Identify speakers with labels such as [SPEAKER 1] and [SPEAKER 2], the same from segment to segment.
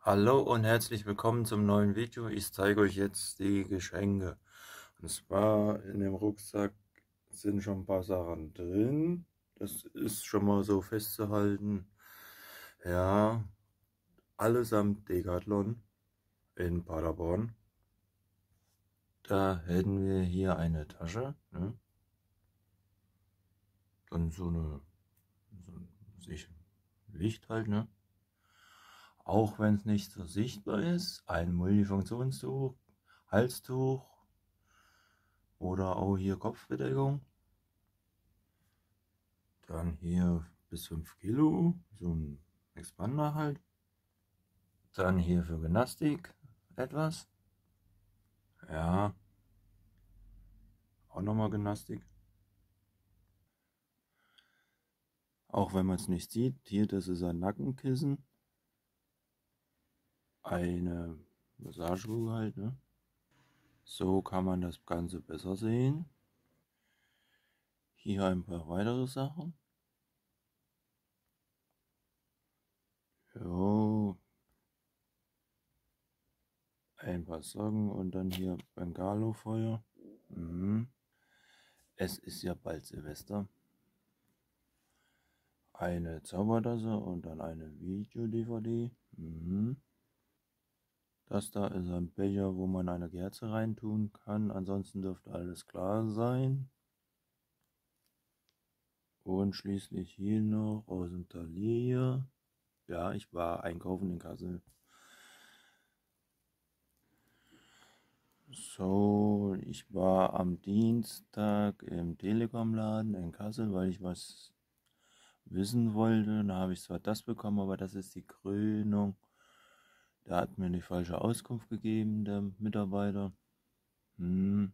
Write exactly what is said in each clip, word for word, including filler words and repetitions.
[SPEAKER 1] Hallo und herzlich willkommen zum neuen Video. Ich zeige euch jetzt die Geschenke. Und zwar in dem Rucksack sind schon ein paar Sachen drin. Das ist schon mal so festzuhalten. Ja, allesamt Decathlon in Paderborn. Da hätten wir hier eine Tasche. Ne? Dann so eine so ein Licht halt, ne? Auch wenn es nicht so sichtbar ist, ein Multifunktionstuch, Halstuch oder auch hier Kopfbedeckung. Dann hier bis fünf Kilo, so ein Expander halt. Dann hier für Gymnastik etwas. Ja, auch nochmal Gymnastik. Auch wenn man es nicht sieht, hier, das ist ein Nackenkissen. Eine Massagekugel halt, ne? So kann man das Ganze besser sehen. Hier ein paar weitere Sachen. Jo, ein paar Socken und dann hier Bengalo-Feuer. Mhm. Es ist ja bald Silvester. Eine Zaubertasse und dann eine Video-D V D. Mhm. Das da ist ein Becher, wo man eine Kerze reintun kann. Ansonsten dürfte alles klar sein. Und schließlich hier noch aus dem Talier. Ja, ich war einkaufen in Kassel. So, ich war am Dienstag im Telekom-Laden in Kassel, weil ich was wissen wollte. Da habe ich zwar das bekommen, aber das ist die Krönung. Der hat mir die falsche Auskunft gegeben, der Mitarbeiter. Hm.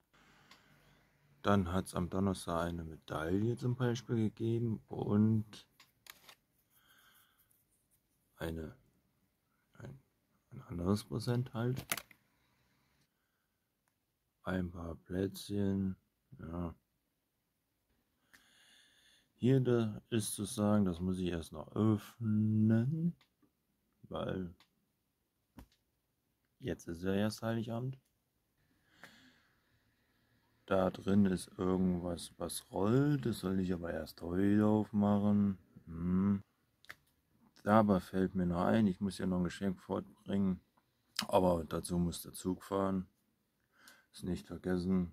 [SPEAKER 1] Dann hat es am Donnerstag eine Medaille zum Beispiel gegeben und eine, ein, ein anderes Präsent halt. Ein paar Plätzchen. Ja. Hier da ist zu sagen, das muss ich erst noch öffnen, weil jetzt ist ja erst Heiligabend. Da drin ist irgendwas, was rollt. Das soll ich aber erst heute aufmachen. Hm. Dabei fällt mir noch ein, ich muss ja noch ein Geschenk fortbringen. Aber dazu muss der Zug fahren. Ist nicht vergessen.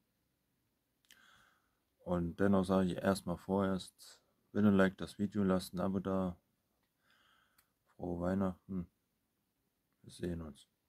[SPEAKER 1] Und dennoch sage ich erstmal vorerst, bitte like das Video, lasst ein Abo da. Frohe Weihnachten. Wir sehen uns.